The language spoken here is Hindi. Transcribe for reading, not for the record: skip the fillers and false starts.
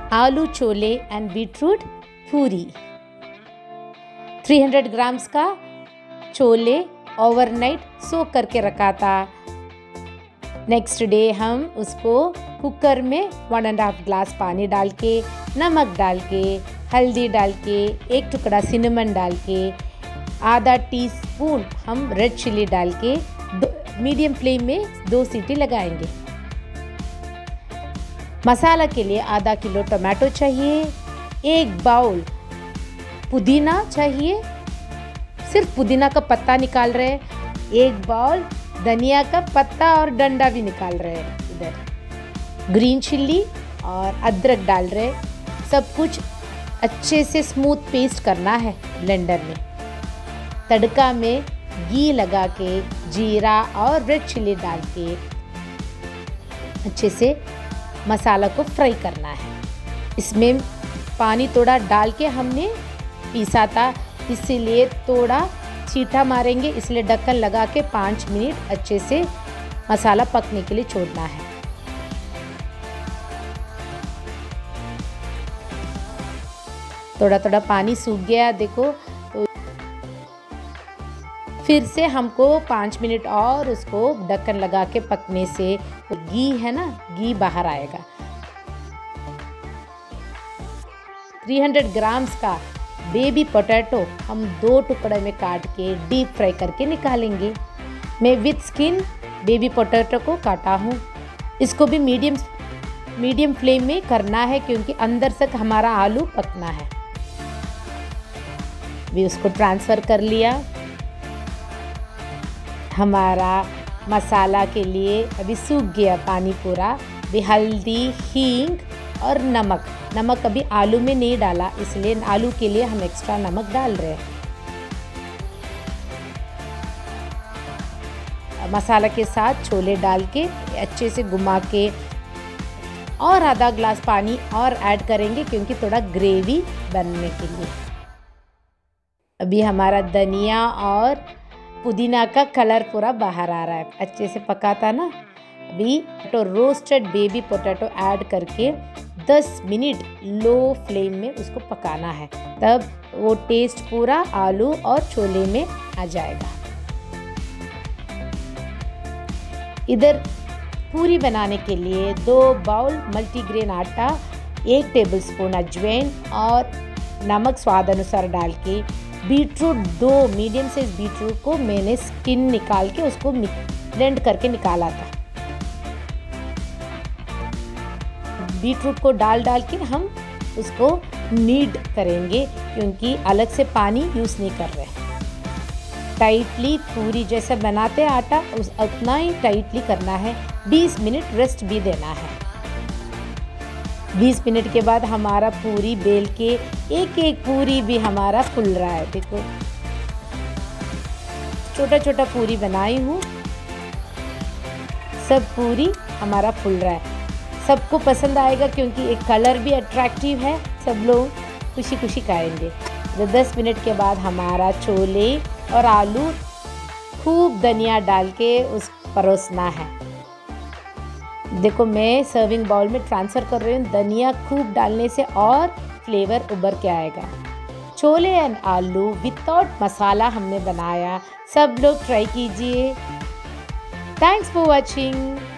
आलू छोले एंड बीटरूट पूरी। 300 ग्राम्स का छोले ओवरनाइट सोक करके रखा था। नेक्स्ट डे हम उसको कुकर में 1.5 ग्लास पानी डाल के, नमक डाल के, हल्दी डाल के, एक टुकड़ा सिनेमन डाल के, आधा टीस्पून हम रेड चिली डाल के मीडियम फ्लेम में 2 सीटी लगाएंगे। मसाला के लिए आधा किलो टमाटो चाहिए, 1 बाउल पुदीना चाहिए, सिर्फ पुदीना का पत्ता निकाल रहे हैं, 1 बाउल धनिया का पत्ता और डंडा भी निकाल रहे हैं, इधर ग्रीन चिल्ली और अदरक डाल रहे। सब कुछ अच्छे से स्मूथ पेस्ट करना है ब्लेंडर में। तड़का में घी लगा के, जीरा और रेड चिल्ली डाल के अच्छे से मसाला को फ्राई करना है। इसमें पानी थोड़ा डाल के हमने पीसा था, इसीलिए थोड़ा छींटा मारेंगे, इसलिए ढक्कन लगा के 5 मिनट अच्छे से मसाला पकने के लिए छोड़ना है। थोड़ा थोड़ा पानी सूख गया देखो, तो फिर से हमको 5 मिनट और उसको ढक्कन लगा के पकने से घी है ना, घी बाहर आएगा। 300 ग्राम्स का बेबी पोटैटो हम 2 टुकड़े में काट के डीप फ्राई करके निकालेंगे। मैं विथ स्किन बेबी पोटैटो को काटा हूँ। इसको भी मीडियम फ्लेम में करना है, क्योंकि अंदर तक हमारा आलू पकना है। भी उसको ट्रांसफ़र कर लिया। हमारा मसाला के लिए अभी सूख गया पानी पूरा। भी हल्दी, हींग और नमक अभी आलू में नहीं डाला, इसलिए आलू के लिए हम एक्स्ट्रा नमक डाल रहे हैं। मसाला के साथ छोले डाल के अच्छे से घुमा के और आधा ग्लास पानी और ऐड करेंगे, क्योंकि थोड़ा ग्रेवी बनने के लिए। अभी हमारा धनिया और पुदीना का कलर पूरा बाहर आ रहा है, अच्छे से पका था ना। अभी तो रोस्टेड बेबी पोटैटो ऐड करके 10 मिनट लो फ्लेम में उसको पकाना है, तब वो टेस्ट पूरा आलू और छोले में आ जाएगा। इधर पूरी बनाने के लिए 2 बाउल मल्टीग्रेन आटा, 1 टेबलस्पून अजवाइन और नमक स्वाद अनुसार डाल के, बीटरूट 2 मीडियम साइज बीटरूट को मैंने स्किन निकाल के उसको ब्लेंड करके निकाला था। बीटरूट को डाल के हम उसको नीड करेंगे, क्योंकि अलग से पानी यूज़ नहीं कर रहे हैं। टाइटली पूरी जैसे बनाते हैं आटा, उतना ही टाइटली करना है। 20 मिनट रेस्ट भी देना है। 20 मिनट के बाद हमारा पूरी बेल के एक पूरी भी हमारा फूल रहा है। देखो छोटा छोटा पूरी बनाई हूँ, सब पूरी हमारा फूल रहा है। सबको पसंद आएगा, क्योंकि एक कलर भी अट्रैक्टिव है, सब लोग खुशी खुशी खाएंगे। तो 10 मिनट के बाद हमारा छोले और आलू खूब धनिया डाल के उस परोसना है। देखो मैं सर्विंग बाउल में ट्रांसफ़र कर रही हूँ। धनिया खूब डालने से और फ्लेवर उभर के आएगा। छोले एंड आलू विदाउट मसाला हमने बनाया, सब लोग ट्राई कीजिए। Thanks for watching.